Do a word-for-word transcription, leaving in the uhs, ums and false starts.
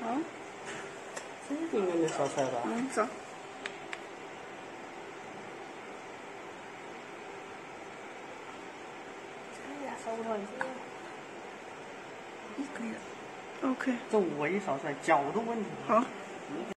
好。 这个应该能烧出来吧？ 嗯，烧。 哎呀，烧不了这个。 嗯，可以了。OK。 这我一烧出来，角度问题。 好。